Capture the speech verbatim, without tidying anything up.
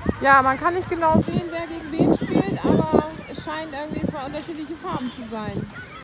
Ja, man kann nicht genau sehen, wer gegen wen spielt, aber es scheinen irgendwie zwei unterschiedliche Farben zu sein.